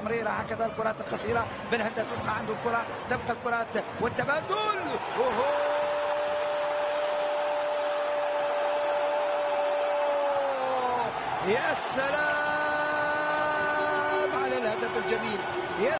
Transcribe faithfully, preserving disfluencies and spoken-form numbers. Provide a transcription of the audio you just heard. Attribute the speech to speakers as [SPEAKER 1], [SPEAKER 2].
[SPEAKER 1] التمريرة هكذا الكرات القصيرة. بن هدى تبقى عنده الكرة، تبقى الكرات والتبادل. أوهو يا سلام على الهدف الجميل.